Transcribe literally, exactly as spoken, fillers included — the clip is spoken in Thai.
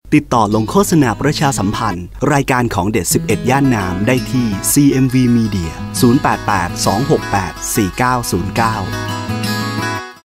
ติดต่อลงโฆษณาประชาสัมพันธ์รายการของเด็ดสิบเอ็ดย่านน้ำได้ที่ ซี เอ็ม วี Media ศูนย์ แปด แปด สอง หก แปด สี่ เก้า ศูนย์ เก้า